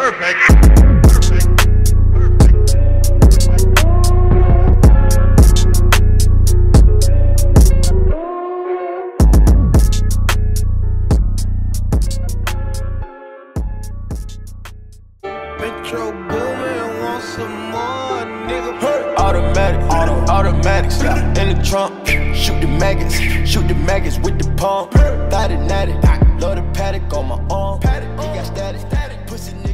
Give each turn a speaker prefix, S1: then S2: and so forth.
S1: Metro Boomin, want some more, nigga.
S2: Automatics, in the trunk. Shoot the maggots with the pump. Thought it natty, love the paddock on my arm. He got static, pussy nigga.